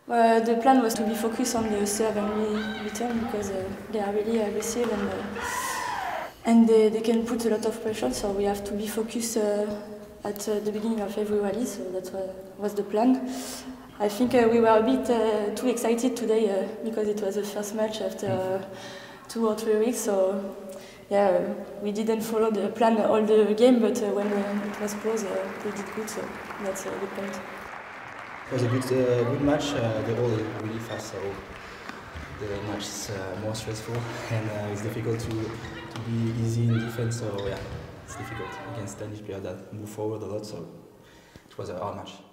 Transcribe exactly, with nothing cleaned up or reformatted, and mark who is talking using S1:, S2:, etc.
S1: Uh, the plan was to be focused on the serve and re return because uh, they are really aggressive and uh, and they, they can put a lot of pressure. So we have to be focused uh, at uh, the beginning of every rally. So that was the plan. I think uh, we were a bit uh, too excited today uh, because it was the first match after uh, two or three weeks. So yeah, uh, we didn't follow the plan all the game, but uh, when uh, it was close, uh, we did good. So that's a good point.
S2: It was a good, uh, good match. Uh, the ball is really fast, so the match is uh, more stressful, and uh, it's difficult to, to be easy in defense. So yeah, it's difficult against Danish players that move forward a lot. So it was a hard match.